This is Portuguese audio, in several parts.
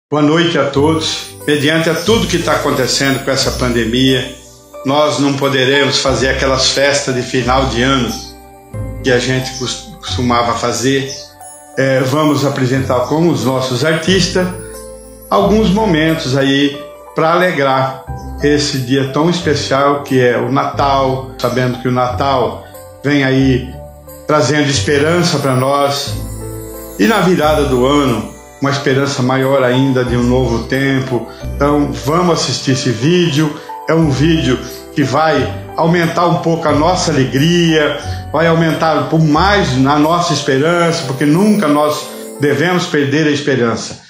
Boa noite a todos. Mediante a tudo que está acontecendo com essa pandemia, nós não poderemos fazer aquelas festas de final de ano que a gente costumava fazer. Vamos apresentar com os nossos artistas alguns momentos aí para alegrar esse dia tão especial que é o Natal. Sabemos que o Natal vem aí trazendo esperança para nós, e na virada do ano uma esperança maior ainda de um novo tempo. Então vamos assistir esse vídeo. É um vídeo que vai aumentar um pouco a nossa alegria, vai aumentar um pouco mais a nossa esperança, porque nunca nós devemos perder a esperança.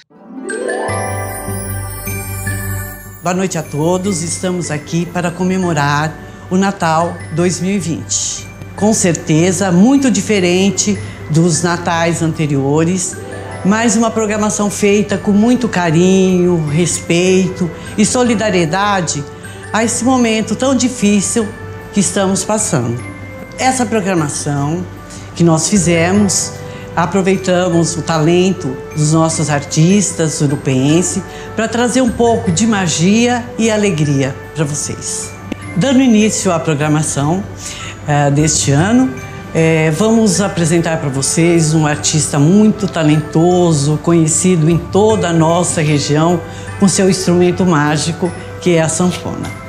Boa noite a todos, estamos aqui para comemorar o Natal 2020. Com certeza, muito diferente dos natais anteriores, mas uma programação feita com muito carinho, respeito e solidariedade a esse momento tão difícil que estamos passando. Essa programação que nós fizemos, aproveitamos o talento dos nossos artistas urupeenses para trazer um pouco de magia e alegria para vocês. Dando início à programação deste ano, vamos apresentar para vocês um artista muito talentoso, conhecido em toda a nossa região, com seu instrumento mágico, que é a sanfona.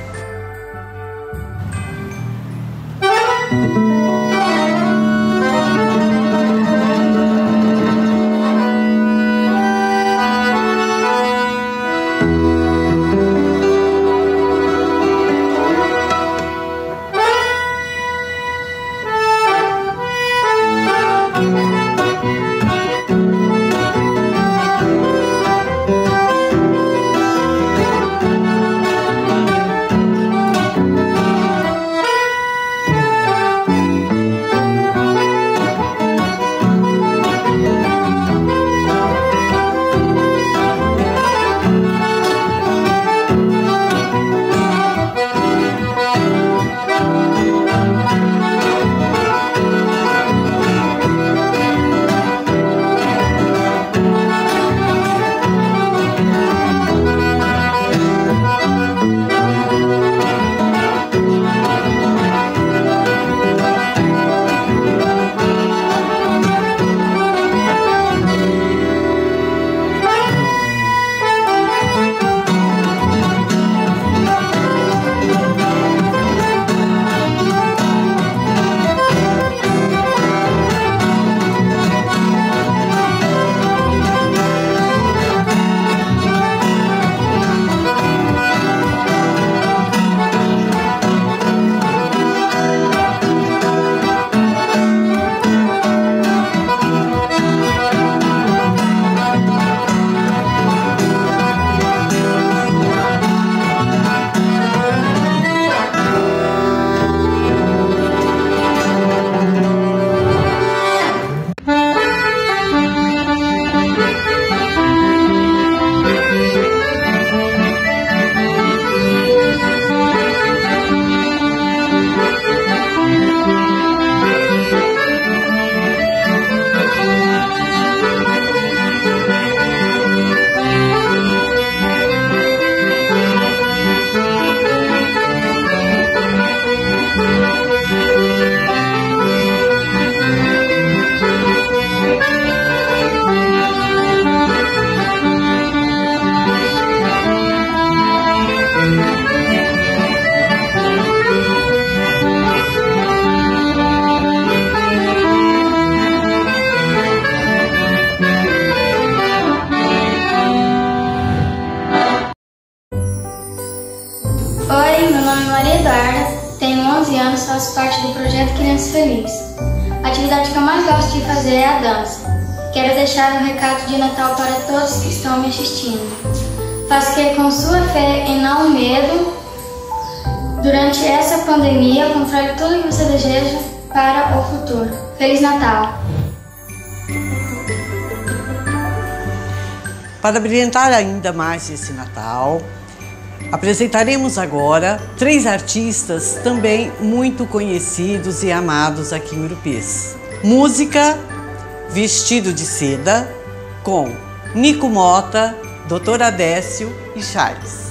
Tenho 11 anos, faço parte do projeto Criança Feliz. A atividade que eu mais gosto de fazer é a dança. Quero deixar um recado de Natal para todos que estão me assistindo. Faça que com sua fé e não medo, durante essa pandemia, controle tudo que você deseja para o futuro. Feliz Natal! Para brilhantar ainda mais esse Natal, apresentaremos agora 3 artistas também muito conhecidos e amados aqui em Urupês. Música Vestido de Seda, com Nico Mota, Dr. Adécio e Charles.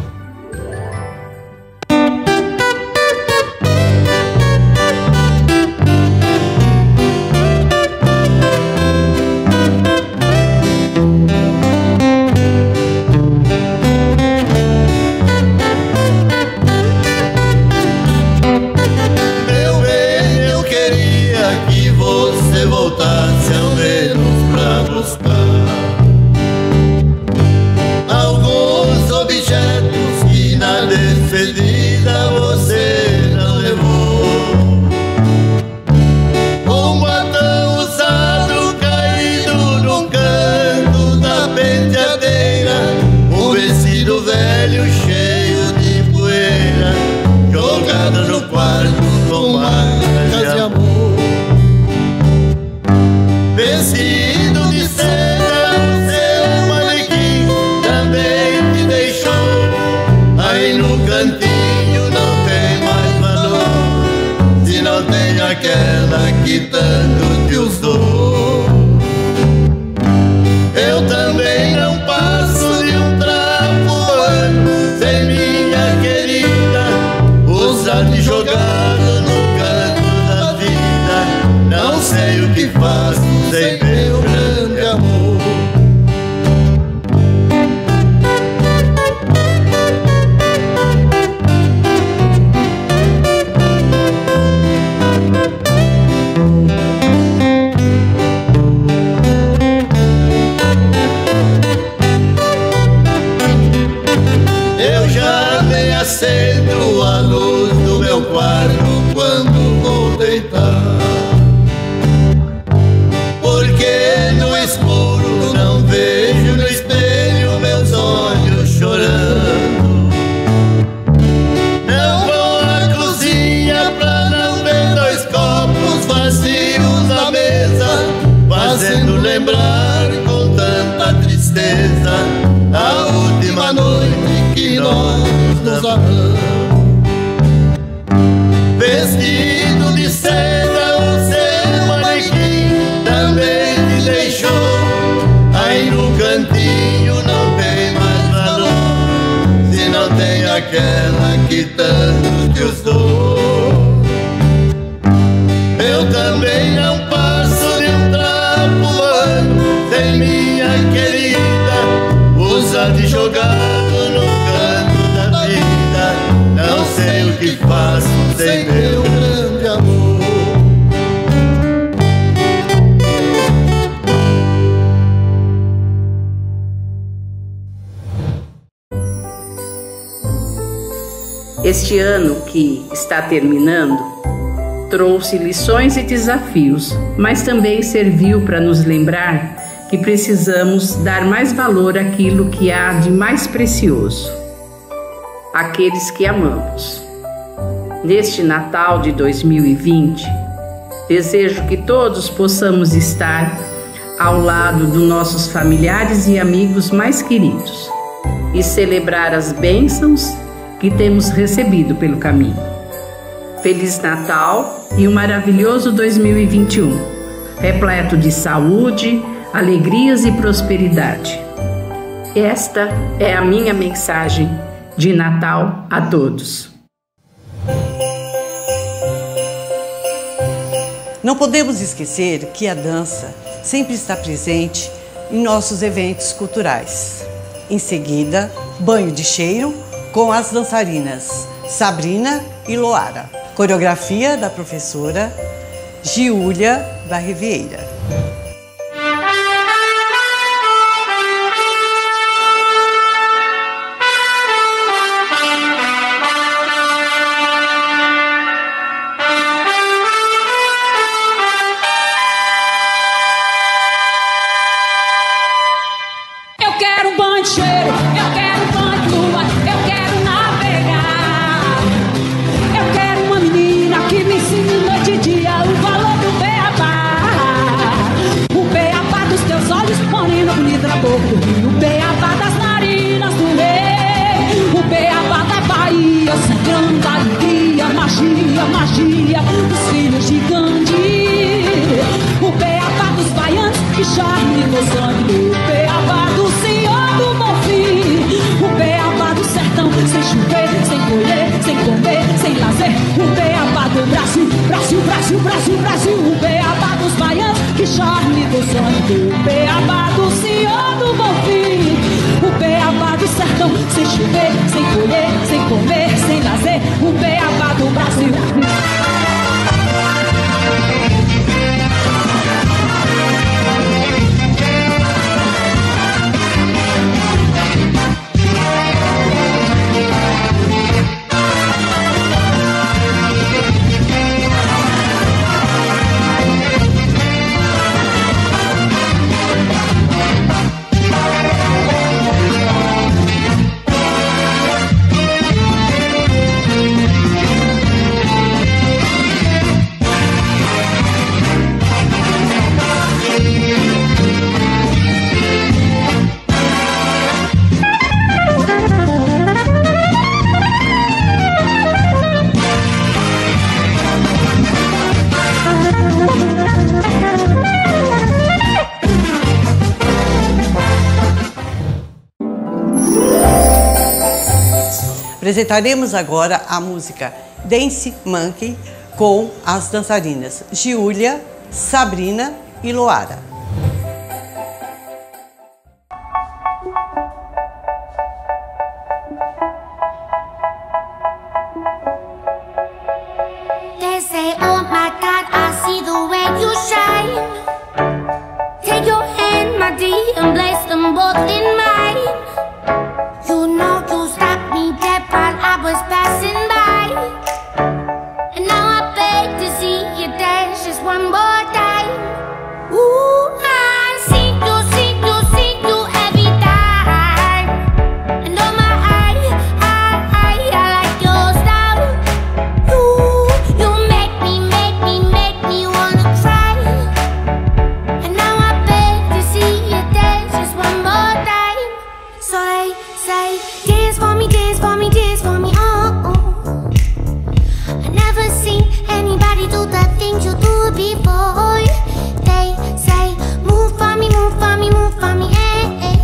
Aquela que tanto te usou. Eu também não passo de um trapo sem minha querida, usado e jogado no canto da vida. Não sei o que faço sem meu grande amor. Acendo a luz do meu quarto quando vou deitar, porque no escuro não vejo no espelho meus olhos chorando. Não vou à cozinha pra não ver dois copos vazios na mesa, fazendo lembrar com tanta tristeza a última noite que nós nos amamos. Vestido de seda, o seu manequim também te deixou. Aí no cantinho não tem mais valor, se não tem aquela que tanto te usou. Eu também não passo de um trapo sem minha querida, usado e jogado no canto da vida. Não sei o que faço sem meu grande amor. Este ano que está terminando trouxe lições e desafios, mas também serviu para nos lembrar que precisamos dar mais valor àquilo que há de mais precioso, aqueles que amamos. Neste Natal de 2020, desejo que todos possamos estar ao lado dos nossos familiares e amigos mais queridos e celebrar as bênçãos que temos recebido pelo caminho. Feliz Natal e um maravilhoso 2021, repleto de saúde, alegrias e prosperidade. Esta é a minha mensagem de Natal a todos. Não podemos esquecer que a dança sempre está presente em nossos eventos culturais. Em seguida, banho de cheiro com as dançarinas Sabrina e Loara. Coreografia da professora Giulia da Riviera. Que me ensine noite e dia o valor do beabá. charme do sonho do beabá do Senhor do Bonfim. O beabá do sertão, sem chover, sem colher, sem comer, sem lazer. O beabá do Brasil. Apresentaremos agora a música Dance Monkey com as dançarinas Giulia, Sabrina e Loara. They say, oh my God, I see the way you shine. Take your hand, my dear, and place them both in mine. You know you stopped me dead while I was passing by. And now I beg to see you dance just one more time. Ooh, I see you, see you, see you every time. And oh my, I like your style. You make me wanna cry. And now I beg to see you dance just one more time. So they say, dance for me, dance for me, dance for me, oh, oh. I never seen anybody do the things you do before. They say, move for me, move for me, move for me, eh, eh.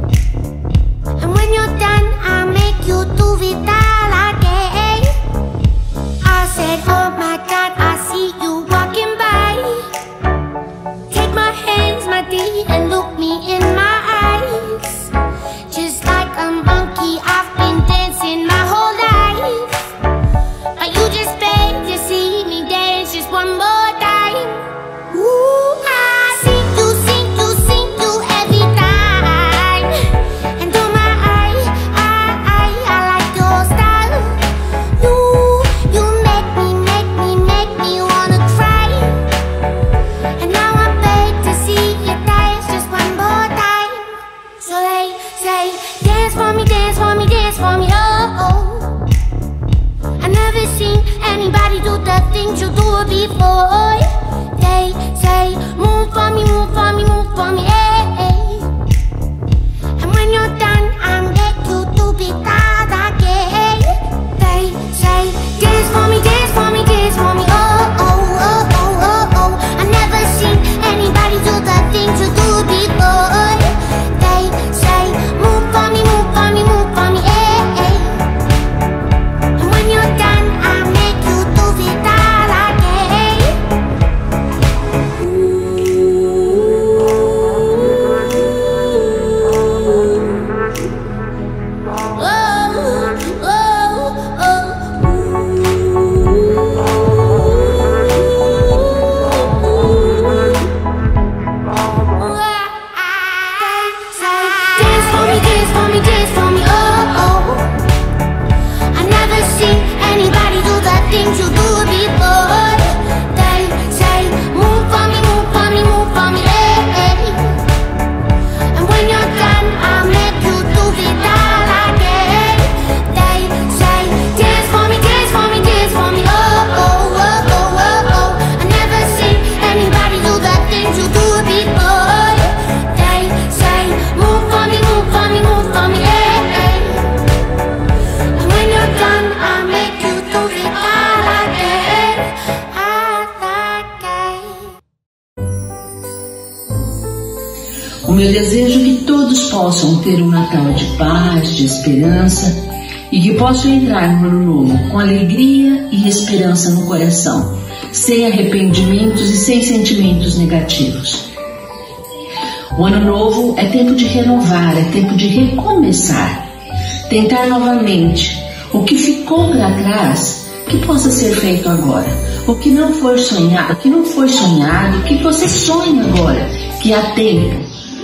And when you're done, I'll make you do it all again. I said, oh my God, I see you walking by. Take my hands, my dear, and look me in my eyes. Just like a monkey, I've been dancing my whole life. But you just beg to see me dance just one more time. Ooh, I see you, see you, see you every time. And oh my, I like your style. You make me wanna cry. And now I beg to see you dance just one more time. So they say, dance for me, dance for me, dance for me, oh, oh. I never seen anybody do the things you do before. They say, move for me, move for me, move for me, eh, eh. And when you're done, I'll make you do it all again. They say, dance for me, dance for me, dance for me, oh, oh, oh, oh, oh, oh. I never seen anybody do the things you do before. They say, move for me, move for me, move for me, eh, eh. And when you're done, I'll make you do it all again. O meu desejo é que todos possam ter um Natal de paz, de esperança e que possam entrar no ano novo com alegria e esperança no coração, sem arrependimentos e sem sentimentos negativos. O ano novo é tempo de renovar, é tempo de recomeçar, tentar novamente o que ficou para trás, que possa ser feito agora. O que não foi sonhado, o que você sonha agora, que há tempo.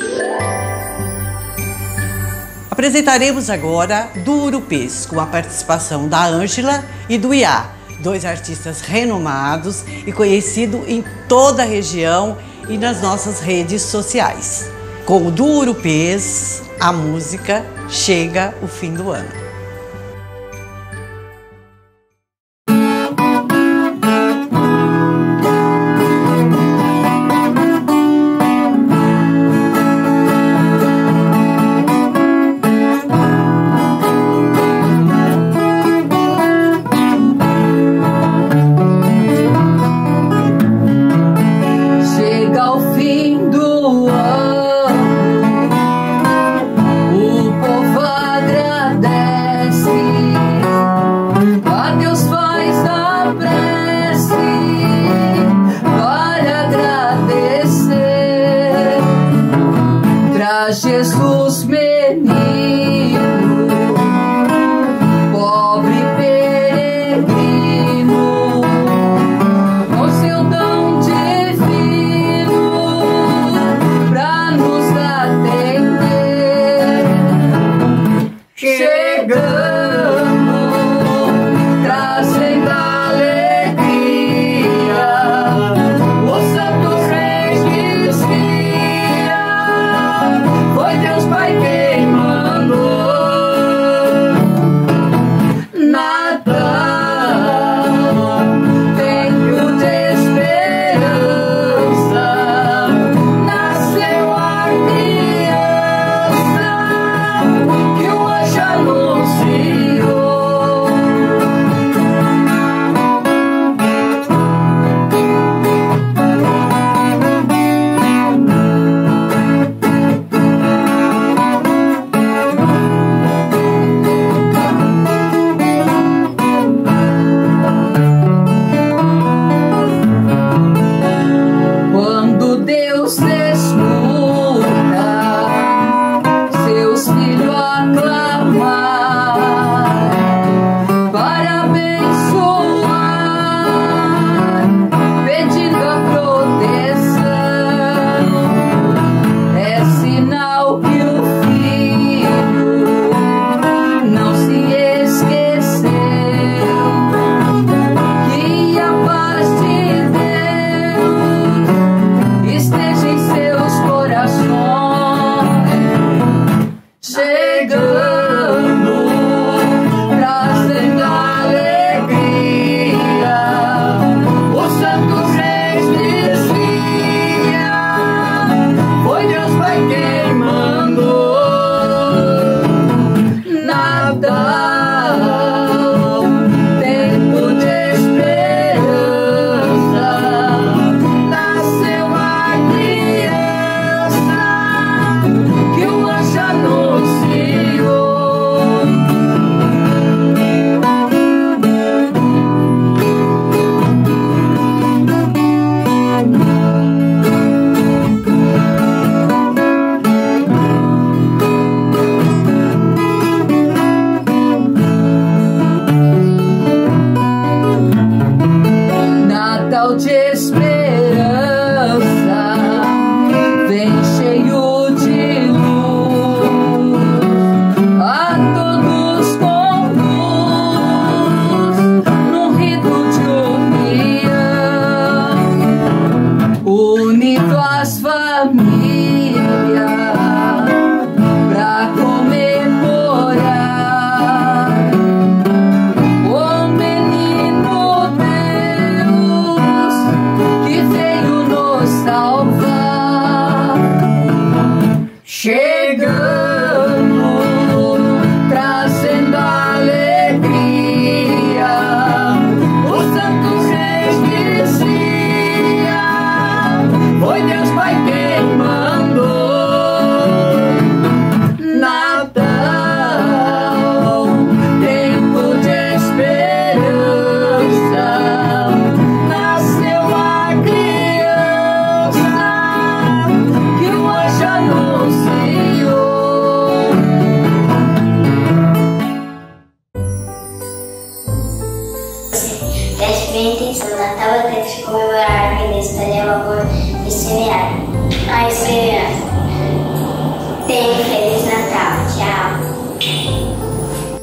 Apresentaremos agora Do Urupês, com a participação da Ângela e do Iá, dois artistas renomados e conhecidos em toda a região e nas nossas redes sociais. Com o Do Urupês, a música Chega o Fim do Ano. Jesus menino, pobre peregrino, com seu dom divino pra nos atender. Chegando, trazendo alegria, os santos reis desvia. Foi Deus Pai quem mandou. Natal, tempo de esperança, nasceu a criança que o anjo anunciou. Quando Deus escuta seus filhos aclamar para abençoar, pedindo a proteção, é sinal que o filho não se esqueceu, que a paz de Deus esteja em seus corações. Chegando, trazendo alegria, os santos reis desvia. Foi Deus Pai quem mandou. Natal, tempo de esperança, nasceu a criança que o anjo anunciou. Natal é tempo de comemorar a independência e o amor de semear a esperança. Tenha um Feliz Natal. Tchau.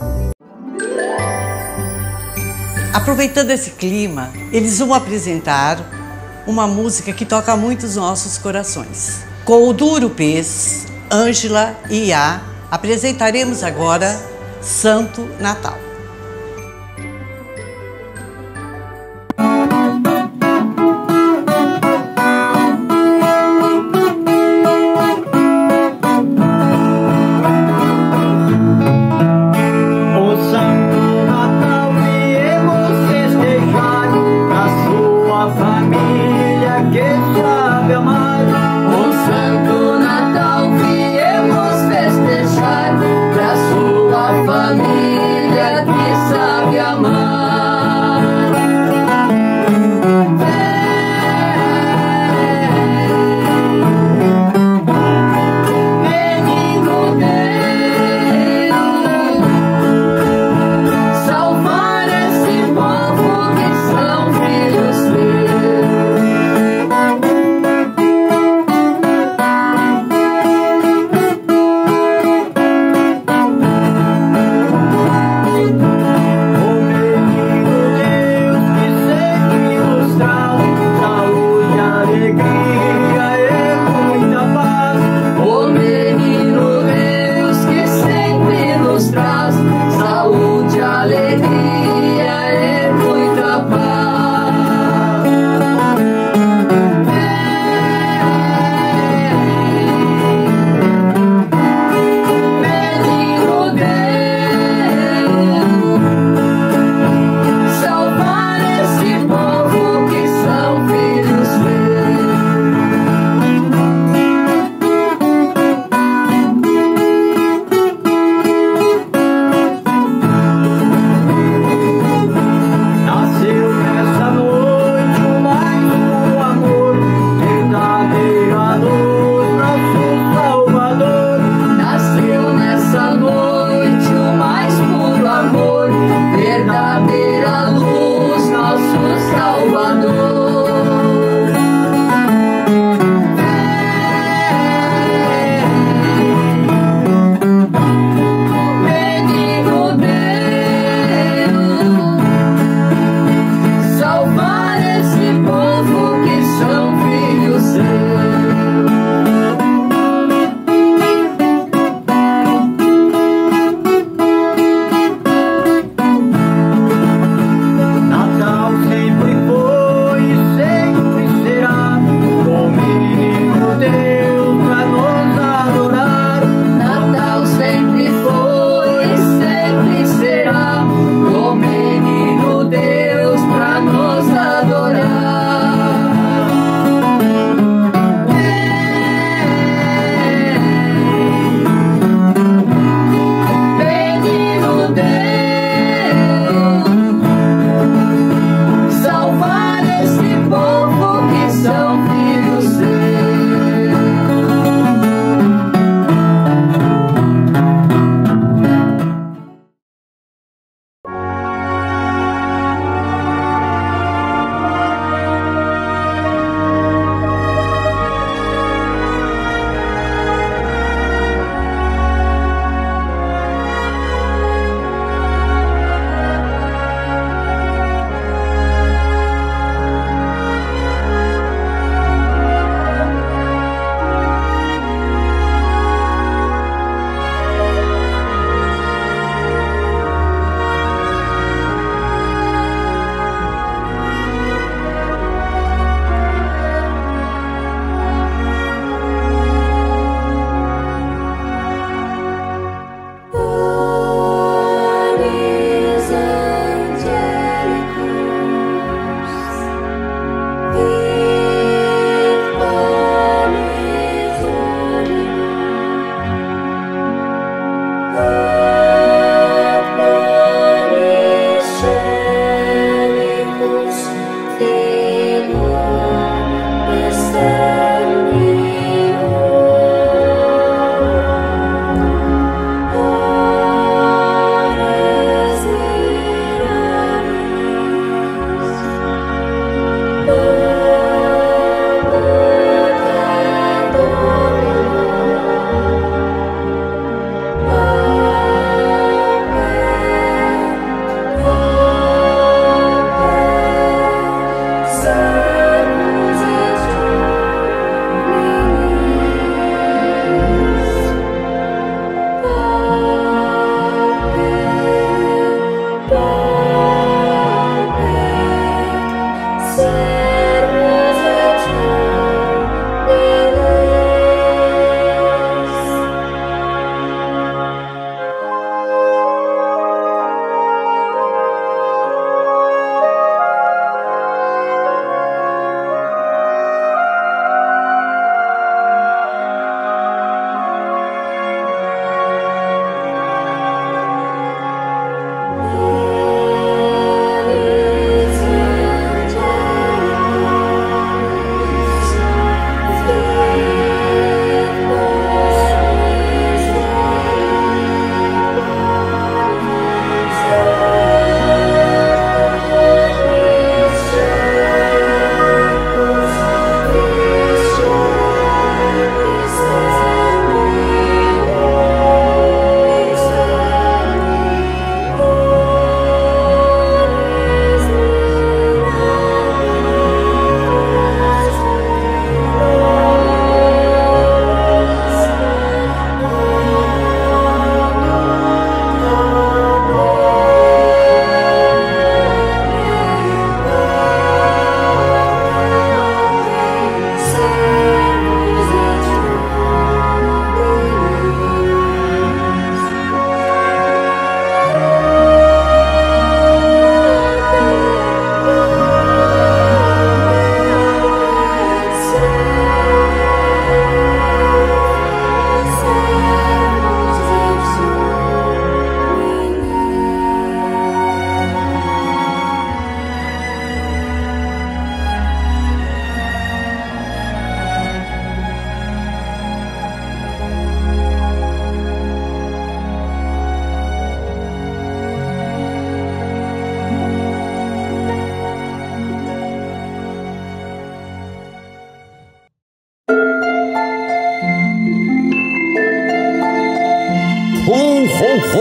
Aproveitando esse clima, eles vão apresentar uma música que toca muito os nossos corações. Com o Duro Pez, Ângela e Iá, apresentaremos agora Santo Natal. Família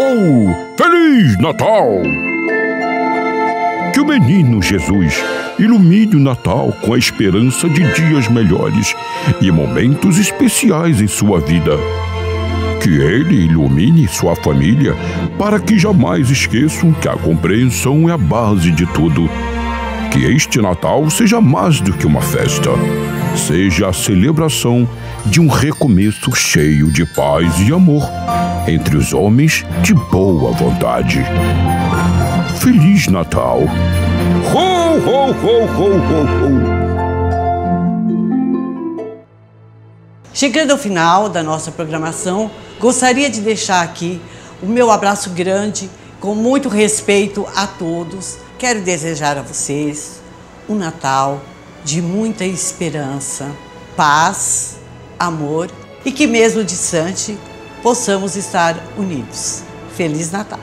ho! Feliz Natal! Que o menino Jesus ilumine o Natal com a esperança de dias melhores e momentos especiais em sua vida. Que ele ilumine sua família para que jamais esqueçam que a compreensão é a base de tudo. Que este Natal seja mais do que uma festa, seja a celebração de um recomeço cheio de paz e amor entre os homens de boa vontade. Feliz Natal! Ho, ho, ho, ho, ho, ho! Chegando ao final da nossa programação, gostaria de deixar aqui o meu abraço grande, com muito respeito a todos. Quero desejar a vocês um Natal de muita esperança, paz, amor e que mesmo distante possamos estar unidos. Feliz Natal!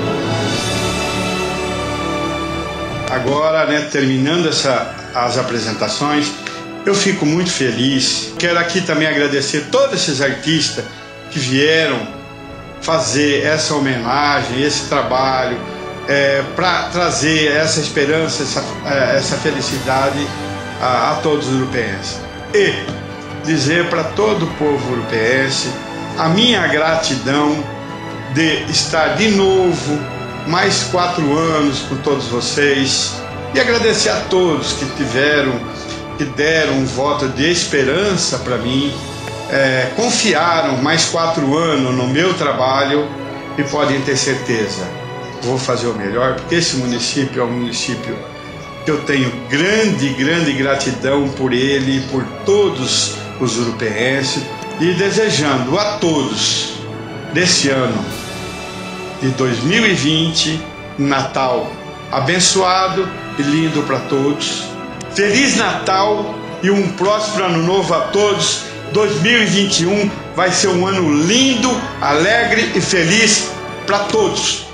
Agora, terminando as apresentações, eu fico muito feliz. Quero aqui também agradecer todos esses artistas que vieram fazer essa homenagem, esse trabalho, para trazer essa esperança, essa felicidade a todos os urupenses. E dizer para todo o povo urupense a minha gratidão de estar de novo mais 4 anos com todos vocês, e agradecer a todos que deram um voto de esperança para mim, confiaram mais 4 anos no meu trabalho, e podem ter certeza, vou fazer o melhor, porque esse município é um município que eu tenho grande gratidão por ele e por todos os urupenses, e desejando a todos desse ano de 2020, Natal abençoado e lindo para todos. Feliz Natal e um próspero ano novo a todos. 2021 vai ser um ano lindo, alegre e feliz para todos.